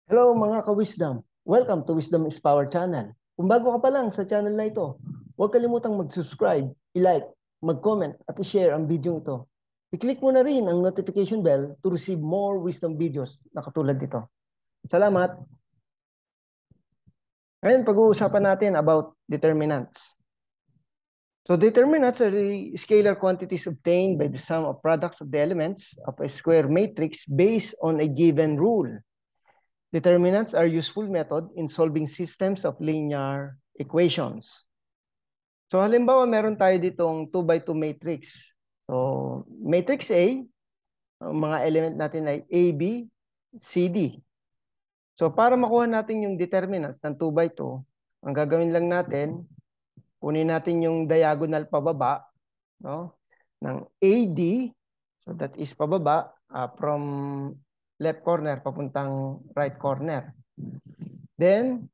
Hello mga ka-wisdom! Welcome to Wisdom is Power channel. Kung bago ka pa lang sa channel na ito, huwag kalimutang mag-subscribe, i-like, mag-comment at i-share ang video ito. I-click mo na rin ang notification bell to receive more wisdom videos na katulad nito. Salamat! Ngayon pag-uusapan natin about determinants. So determinants are the scalar quantities obtained by the sum of products of the elements of a square matrix based on a given rule. Determinants are useful method in solving systems of linear equations. So halimbawa, meron tayo ditong 2x2 matrix. So matrix A, ang mga element natin ay A, B, C, D. So para makuha natin yung determinants ng 2x2, ang gagawin lang natin, kunin natin yung diagonal pababa, no, ng AD. So that is pababa from left corner papuntang right corner. Then,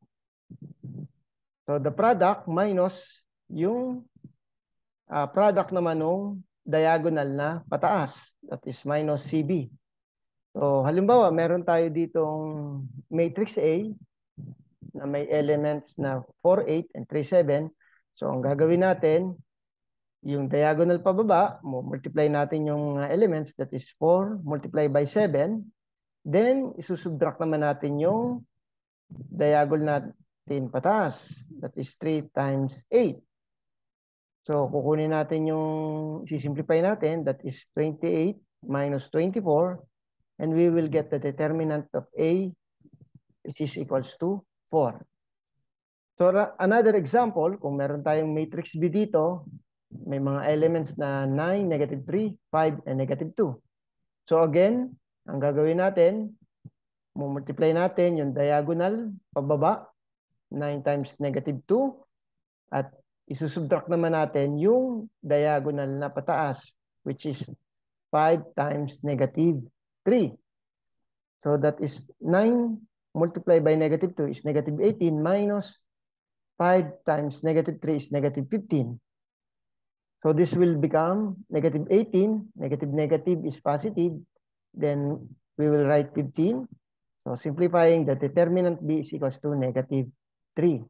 so the product minus yung product naman ng diagonal na pataas. That is minus CB. So halimbawa, meron tayo ditong matrix A na may elements na 4, 8, and 3, 7. So ang gagawin natin, yung diagonal pababa, multiply natin yung elements, that is 4 multiplied by 7. Then, isusubtract naman natin yung diagonal natin pataas. That is 3 times 8. So, kukunin natin yung, sisimplify natin, that is 28 minus 24. And we will get the determinant of A, which is equals to 4. So, another example, kung meron tayong matrix B dito, may mga elements na 9, negative 3, 5, and negative 2. So, again, ang gagawin natin, multiply natin yung diagonal pababa, 9 times negative 2, at isusubtract naman natin yung diagonal na pataas, which is 5 times negative 3. So that is 9 multiplied by negative 2 is negative 18 minus 5 times negative 3 is negative 15. So this will become negative 18, negative is positive, then we will write 15. So simplifying, the determinant B is equals to negative 3.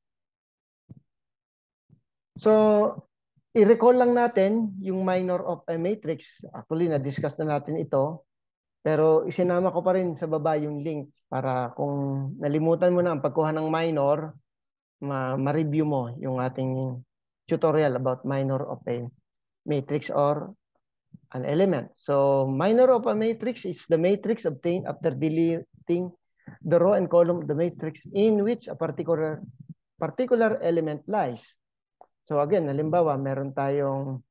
So, i-recall lang natin yung minor of a matrix. Actually, na-discuss na natin ito. Pero isinama ko pa rin sa baba yung link para kung nalimutan mo na ang pagkuha ng minor, ma-review mo yung ating tutorial about minor of a matrix or an element. So, minor of a matrix is the matrix obtained after deleting the row and column of the matrix in which a particular element lies. So again, halimbawa, meron tayong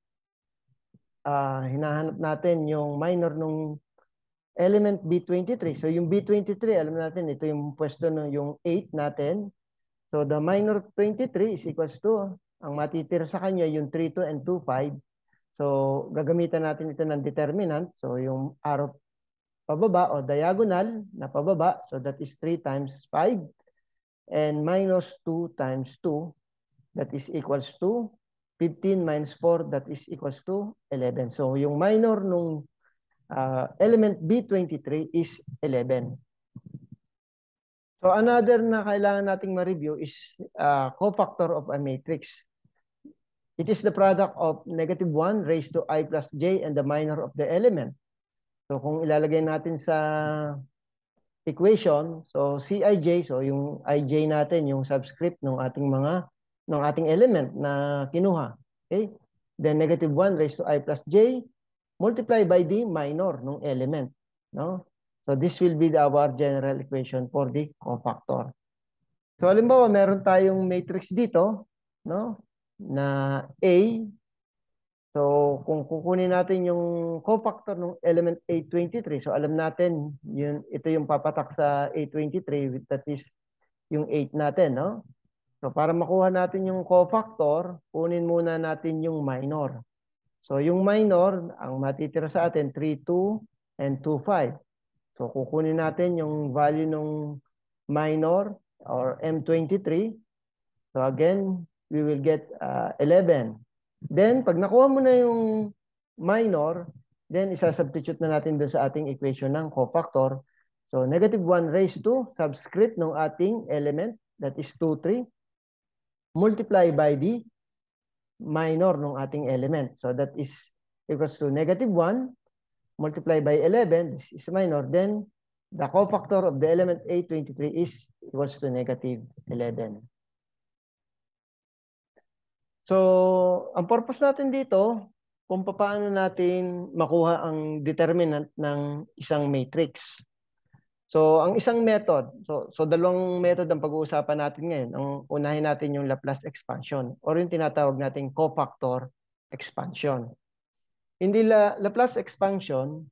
hinahanap natin yung minor nung element B23. So yung B23, alam natin, ito yung pwesto ng yung 8 natin. So the minor 23 is equals to, ang matitira sa kanya yung 3, 2, and 2, 5. So gagamitan natin ito ng determinant. So yung arrow pababa o diagonal na pababa, so that is 3 times 5. And minus 2 times 2, that is equals to 15 minus 4, that is equals to 11. So yung minor nung element B23 is 11. So another na kailangan nating ma-review is cofactor of a matrix. It is the product of negative 1 raised to I plus j and the minor of the element. So kung ilalagay natin sa equation, so Cij, so yung ij natin, yung subscript ng ating element na kinuha. Okay? Then negative 1 raised to I plus j multiplied by the minor ng element. No? So this will be our general equation for the cofactor. So halimbawa, meron tayong matrix dito, no, na A. So kung kukunin natin yung cofactor ng element A23, so alam natin ito yung papatak sa A23, that is yung 8 natin, no? So para makuha natin yung cofactor, kunin muna natin yung minor. So yung minor, ang matitira sa atin, 3, 2, and 2, 5. So kukunin natin yung value ng minor or M23. So again, we will get 11. Then pag nakuha mo na yung minor, then isa-substitute na natin doon sa ating equation ng cofactor. So, negative 1 raised to subscript ng ating element, that is 2, 3, multiply by the minor ng ating element. So, that is equals to negative 1 multiply by 11, this is minor, then the cofactor of the element A23 is equals to negative 11. So, ang purpose natin dito, kung paano natin makuha ang determinant ng isang matrix. So, ang isang method, so dalawang method ang pag-uusapan natin ngayon. Ang unahin natin yung Laplace expansion or yung tinatawag nating cofactor expansion. Hindi Laplace expansion,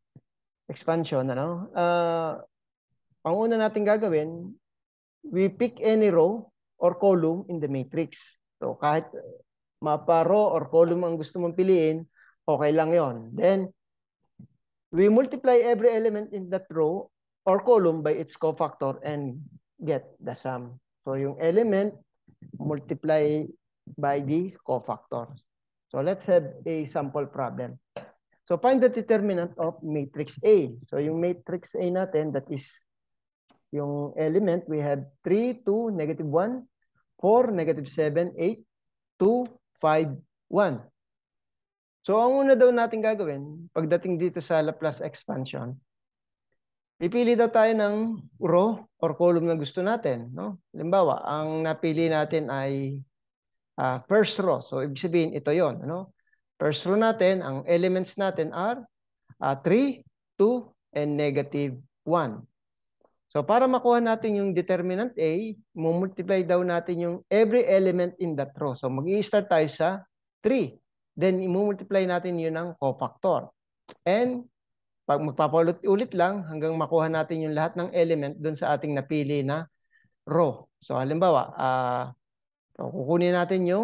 ang una natin gagawin, we pick any row or column in the matrix. So, kahit mapa-row or column ang gusto mong piliin, okay lang yon. Then, we multiply every element in that row or column by its cofactor and get the sum. So, yung element multiply by the cofactor. So, let's have a sample problem. So, find the determinant of matrix A. So, yung matrix A natin, that is yung element, we have 3, 2, negative 1, 4, negative 7, 8, 2, 5, 1. So, ang una daw natin gagawin, pagdating dito sa Laplace expansion, pipili daw tayo ng row or column na gusto natin. No? Halimbawa, ang napili natin ay first row. So, ibig sabihin, ito yon. Ano? First row natin, ang elements natin are 3, 2, and negative 1. So, para makuha natin yung determinant A, multiply daw natin yung every element in that row. So, mag-i-start tayo sa 3. Then, i-multiply natin yun ng cofactor. And, pag magpapaulit-ulit lang, hanggang makuha natin yung lahat ng element dun sa ating napili na row. So, halimbawa, kukunin natin yung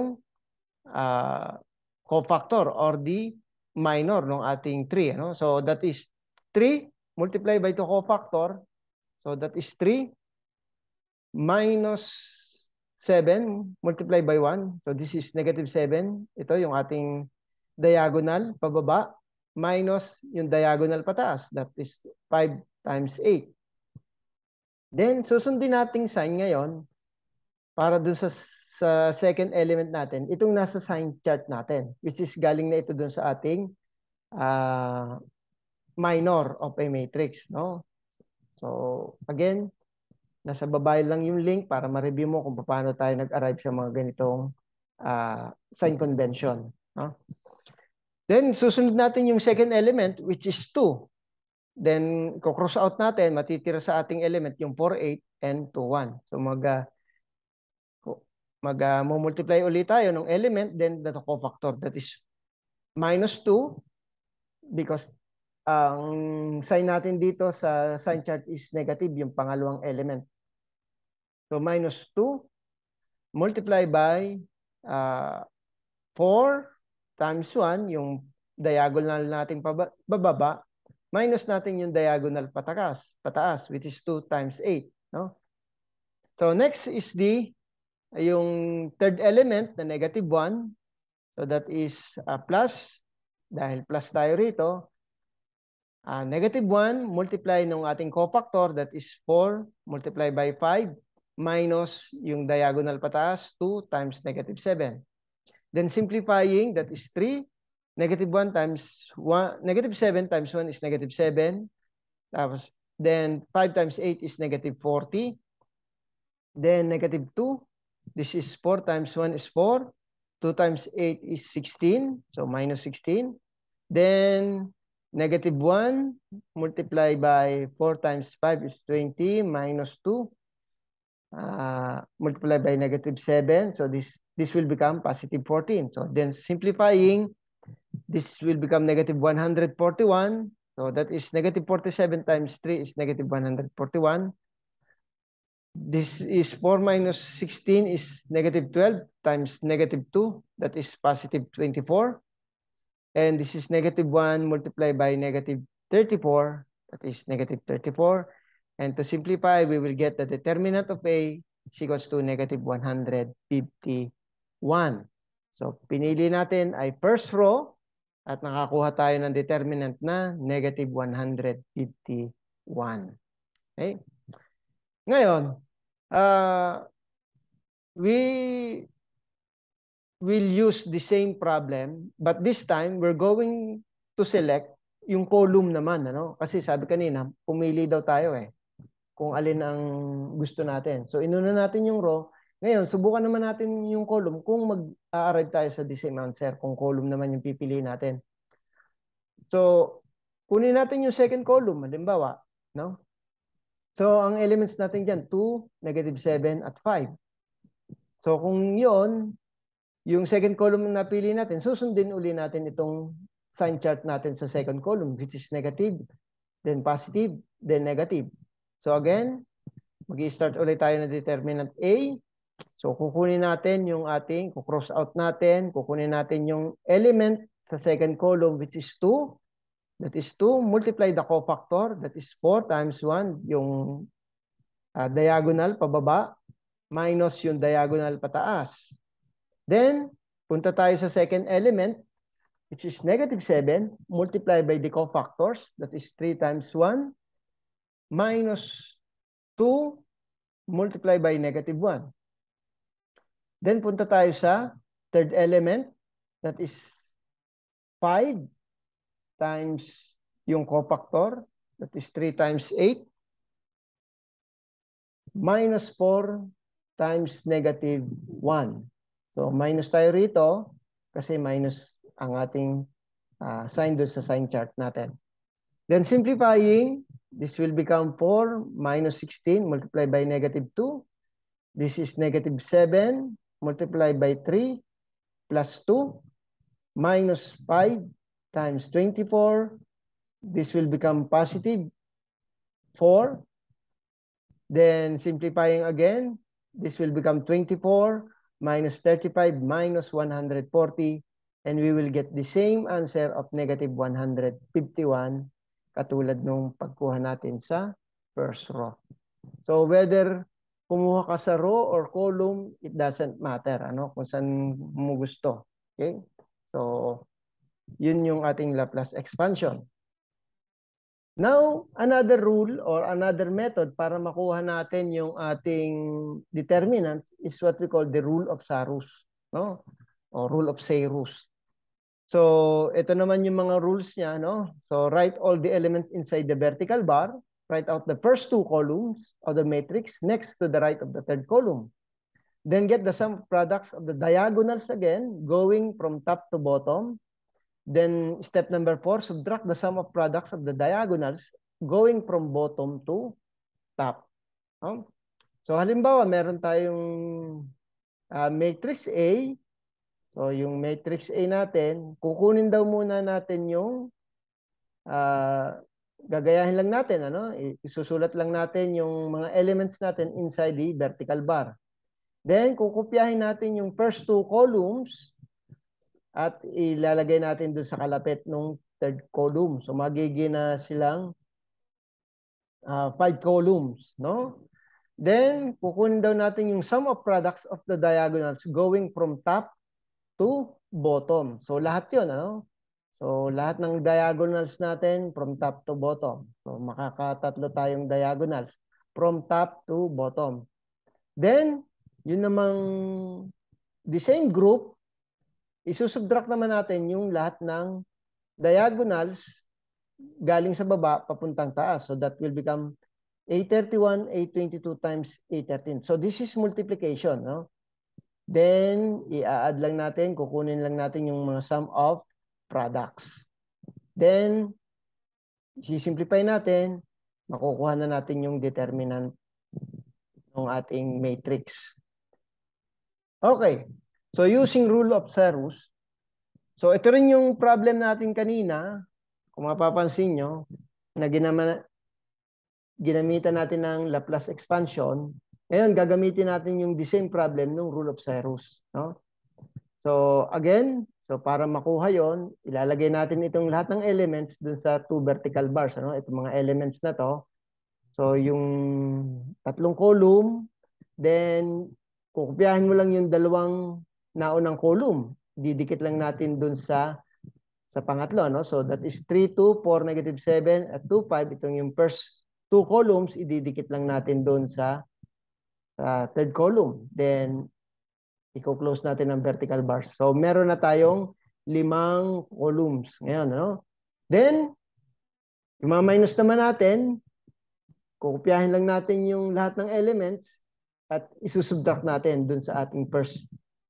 cofactor or the minor ng ating 3. Ano? So, that is 3 multiply by 2 cofactor. So, that is 3 minus 7 multiply by 1. So, this is negative 7. Ito yung ating diagonal pababa minus yung diagonal pataas. That is 5 times 8. Then, susundin nating sign ngayon para dun sa second element natin. Itong nasa sign chart natin, which is galing na ito dun sa ating minor of a matrix. No? So, again, nasa baba lang yung link para ma-review mo kung paano tayo nag-arrive sa mga ganitong sign convention. No? Then, susunod natin yung second element, which is 2. Then, cross out natin, matitira sa ating element yung 4, 8, and 2, 1. So, multiply ulit tayo ng element, then the cofactor, that is minus 2, because ang sign natin dito sa sign chart is negative, yung pangalawang element. So, minus 2 multiply by 4 times 1, yung diagonal natin bababa, minus natin yung diagonal pataas, which is 2 times 8. No? So, next is yung third element na negative 1. So, that is plus. Dahil plus tayo rito, negative 1 multiply ng ating cofactor, that is 4 multiply by 5 minus yung diagonal pataas, 2 times negative 7. Then simplifying, that is 3. Negative 1 times 1, negative 7 times 1 is negative 7. Tapos, then 5 times 8 is negative 40. Then negative 2. This is 4 times 1 is 4. 2 times 8 is 16. So, minus 16. Then, negative 1 multiplied by 4 times 5 is 20 minus 2 multiplied by negative 7. So this will become positive 14. So then simplifying, this will become negative 141. So that is negative 47 times 3 is negative 141. This is 4 minus 16 is negative 12 times negative 2. That is positive 24. And this is negative 1 multiplied by negative 34. That is negative 34. And to simplify, we will get the determinant of A is equals to negative 151. So, pinili natin ay first row at nakakuha tayo ng determinant na negative 151. Okay? Ngayon, we will use the same problem, but this time we're going to select yung column naman, ano? Kasi sabi kanina, pumili daw tayo kung alin ang gusto natin. So inuna natin yung row. Ngayon, subukan naman natin yung column kung mag-a-arrive tayo sa the same answer, kung column naman yung pipiliin natin. So, kunin natin yung second column, halimbawa, no? So, ang elements natin dyan, 2, -7, at 5. So, kung yon yung second column na napili natin, susundin uli natin itong sign chart natin sa second column, which is negative, then positive, then negative. So, again, mag-i-start ulit tayo na determinant A. So, kukunin natin yung ating, kukross out natin, kukunin natin yung element sa second column, which is 2. That is 2, multiply the cofactor, that is 4 times 1, yung diagonal pababa, minus yung diagonal pataas. Then, punta tayo sa second element, which is -7, multiply by the cofactors, that is 3 times 1, minus 2, multiply by -1. Then, punta tayo sa third element, that is 5 times yung cofactor, that is 3 times 8, minus 4 times -1. So, minus tayo rito kasi minus ang ating sign doon sa sign chart natin. Then, simplifying, this will become 4 minus 16 multiplied by -2. This is -7 multiplied by 3 plus 2 minus 5 times 24. This will become positive 4. Then, simplifying again, this will become 24 minus 35 minus 140, and we will get the same answer of -151, katulad nung pagkuha natin sa first row. So, whether kumuha ka sa row or column, it doesn't matter, ano, kung saan mo gusto. Okay? So, yun yung ating Laplace expansion. Now, another rule or another method para makuha natin yung ating determinants is what we call the rule of Sarus, no? O rule of Sarus. So, ito naman yung mga rules niya, no? So, write all the elements inside the vertical bar. Write out the first two columns of the matrix next to the right of the third column. Then get the sum products of the diagonals again, going from top to bottom. Then, step number 4, subtract the sum of products of the diagonals going from bottom to top. So, halimbawa, meron tayong matrix A. So, yung matrix A natin, kukunin daw muna natin yung gagayahin lang natin, ano? Isusulat lang natin yung mga elements natin inside the vertical bar. Then, kukopyahin natin yung first two columns at ilalagay natin doon sa kalapit ng third column. So, magiging na silang 5 columns, no? Then, kukunin daw natin yung sum of products of the diagonals going from top to bottom. So, lahat yun, ano? So, lahat ng diagonals natin from top to bottom. So, makakatatlo tayong diagonals from top to bottom. Then, yun namang the same group, isusubtract naman natin yung lahat ng diagonals galing sa baba papuntang taas. So that will become A31, A22 times A13. So this is multiplication, no? Then, i-add lang natin, kukunin lang natin yung mga sum of products. Then, i-simplify natin, makukuha na natin yung determinant ng ating matrix. Okay. So, using rule of Sarus, so ito rin yung problem natin kanina, kung mapapansin nyo, na ginamitan natin ng Laplace expansion. Ngayon, gagamitin natin yung the same problem ng rule of Sarus. No? So, again, so para makuha yon, ilalagay natin itong lahat ng elements dun sa two vertical bars. Ano? Itong mga elements na to. So, yung tatlong column, then, kukopyahin mo lang yung dalawang naunang column. Didikit lang natin dun sa pangatlo, no? So that is 3, 2, 4, -7 at 2, 5. Itong yung first 2 columns, ididikit lang natin doon sa third column. Then, i-close natin ang vertical bars. So, meron na tayong 5 columns. Ngayon, ano? Then, i-minus naman natin, kukopyahin lang natin yung lahat ng elements at isusubtract natin dun sa ating first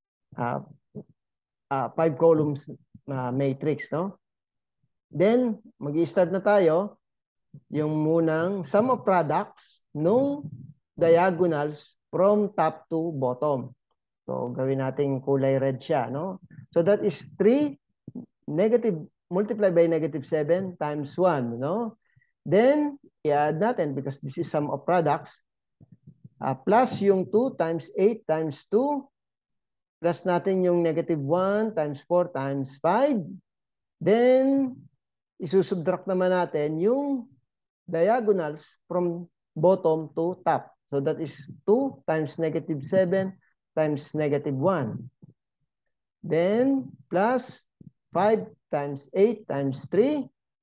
5 columns na matrix, no? Then, mag-i-start na tayo yung munang sum of products nung diagonals from top to bottom. So, gawin natin kulay red siya, no? So, that is 3 negative multiplied by negative 7 times 1, no? Then, i-add natin because this is sum of products. Plus yung 2 times 8 times 2. Plus natin yung negative 1 times 4 times 5. Then, isusubtract naman natin yung diagonals from bottom to top. So, that is 2 times negative 7 times negative 1. Then, plus 5 times 8 times 3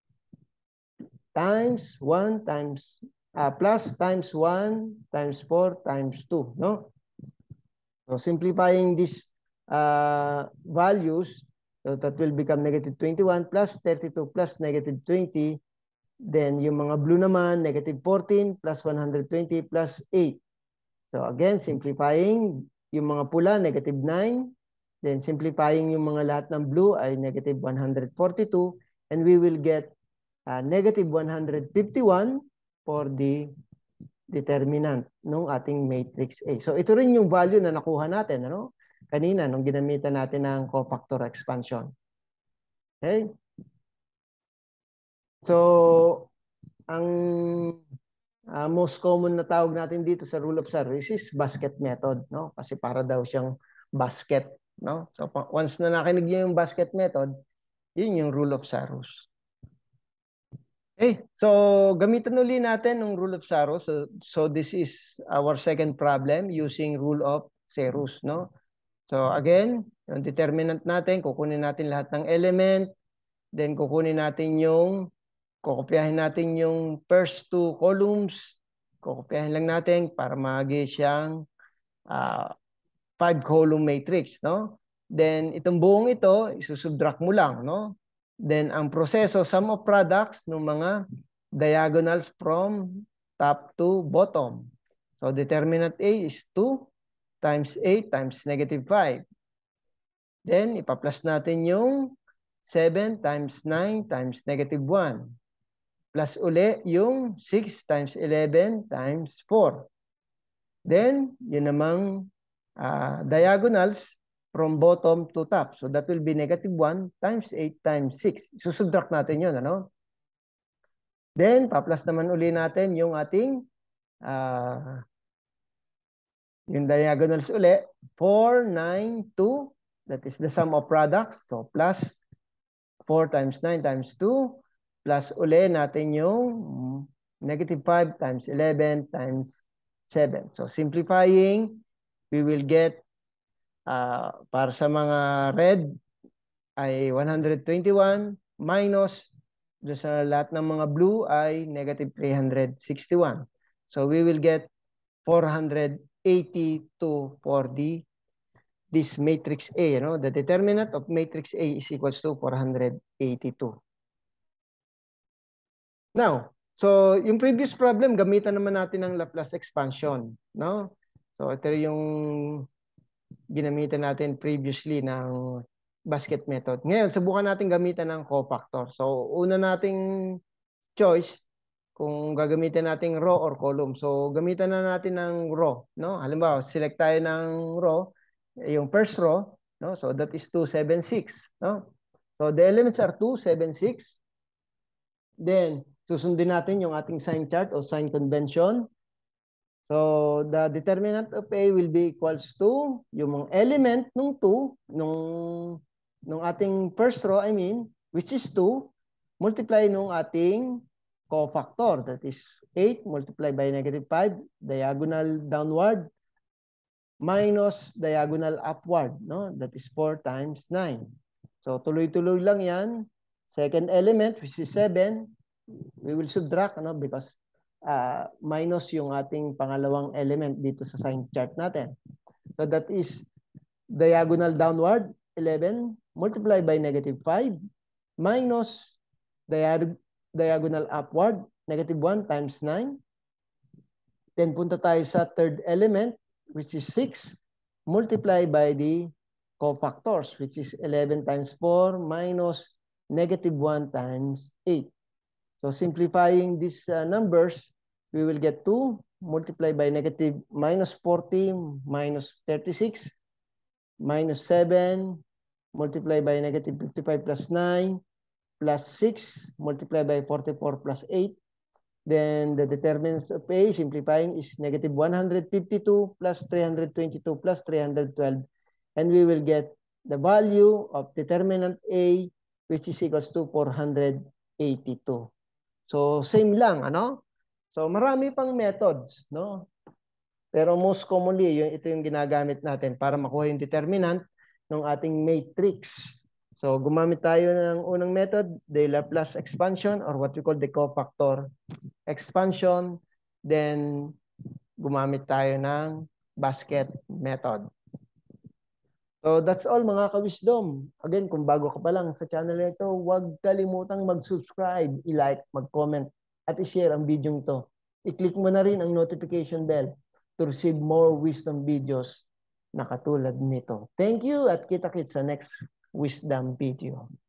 times 1 times, plus times 1 times 4 times 2. No? So, simplifying these values, so that will become negative 21 plus 32 plus negative 20. Then, yung mga blue naman, negative 14 plus 120 plus 8. So, again, simplifying yung mga pula, negative 9. Then, simplifying yung mga lahat ng blue ay negative 142. And we will get negative 151 for the determinant ng ating matrix A. So, ito rin yung value na nakuha natin, ano? Kanina, nung ginamitan natin ng cofactor expansion. Okay? So, ang most common na tawag natin dito sa rule of Saros is basket method, no? Kasi para daw siyang basket, no? So once na nakinig niyo yung basket method, yun yung rule of Saros. Okay, so gamitan uli natin ng rule of Saros. So this is our second problem using rule of Saros, no? So again, yung determinant natin, kukunin natin lahat ng element, then kukunin natin yung kokopyahin natin yung first 2 columns. Kokopyahin lang natin para maging siyang 5 column matrix, no? Then itong buong ito, isusubtract mo lang, no? Then ang proseso, sum of products ng mga diagonals from top to bottom. So determinant A is 2 times 8 times negative 5. Then ipa-plus natin yung 7 times 9 times negative 1. Plus uli yung 6 times 11 times 4. Then, yun namang diagonals from bottom to top. So, that will be negative 1 times 8 times 6. Susubtract natin yun, ano? Then, pa-plus naman uli natin yung ating yung diagonals uli. 4, 9, 2. That is the sum of products. So, plus 4 times 9 times 2. Plus uli natin yung negative 5 times 11 times 7. So, simplifying, we will get, para sa mga red, ay 121 minus, sa lahat ng mga blue ay negative 361. So, we will get 482 for this matrix A. You know? The determinant of matrix A is equals to 482. Now, so yung previous problem, gamitan naman natin ng Laplace expansion, no? So ito yung ginamitan natin previously ng basket method. Ngayon, subukan natin gamitan ng cofactor. So una nating choice kung gagamitin nating row or column. So gamitan na natin ng row, no? Halimbawa, select tayo ng row, yung first row, no? So that is 276, no? So the elements are 2, 7, 6. Then susundin natin yung ating sign chart o sign convention. So, the determinant of A will be equals to yung mga element nung 2, nung ating first row, I mean, which is 2, multiply nung ating cofactor, that is 8 multiplied by negative 5, diagonal downward, minus diagonal upward, no? That is 4 times 9. So, tuloy-tuloy lang yan. Second element, which is 7, we will subtract, ano, because minus yung ating pangalawang element dito sa sign chart natin. So that is diagonal downward, 11 multiplied by -5 minus diagonal upward, -1 times 9. Then punta tayo sa third element, which is 6 multiplied by the cofactors, which is 11 times 4 minus -1 times 8. So simplifying these numbers, we will get 2 multiplied by -40 minus 36 minus 7 multiplied by -55 plus 9 plus 6 multiplied by 44 plus 8. Then the determinants of A, simplifying, is -152 plus 322 plus 312. And we will get the value of determinant A, which is equals to 482. So same lang, ano? So marami pang methods, no? Pero most commonly, ito yung ginagamit natin para makuha yung determinant ng ating matrix. So gumamit tayo ng unang method, the Laplace expansion, or what we call the cofactor expansion. Then gumamit tayo ng basket method. So that's all mga ka-wisdom. Again, kung bago ka pa lang sa channel na ito, huwag kalimutang mag-subscribe, i-like, mag-comment, at i-share ang video ito. I-click mo na rin ang notification bell to receive more wisdom videos na katulad nito. Thank you at kita-kits sa next wisdom video.